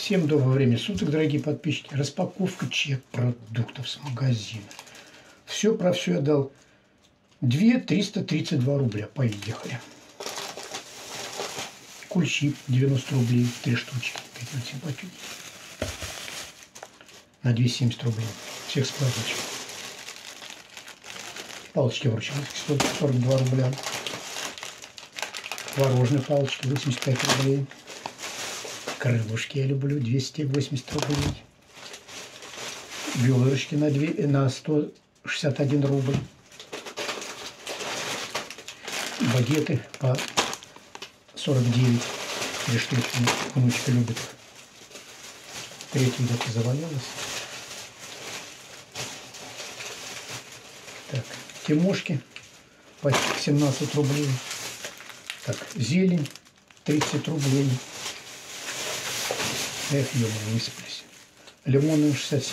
Всем доброго времени суток, дорогие подписчики. Распаковка чек продуктов с магазина. Все про все я дал. 2332 рубля. Поехали. Кульщи 90 рублей. 3 штучки. Такие вот симпатичные. На 270 рублей. Всех складочек. Палочки-выручки 142 рубля. Творожные палочки 85 рублей. Крылышки я люблю, 280 рублей. Бёдрышки на 161 рубль. Багеты по 49. 3 штучки. Внучка любит. Третья где-то завалялась. Так, тимошки по 17 рублей. Так, зелень 30 рублей. Эх, ё-моё, высыпались. Лимоны 67.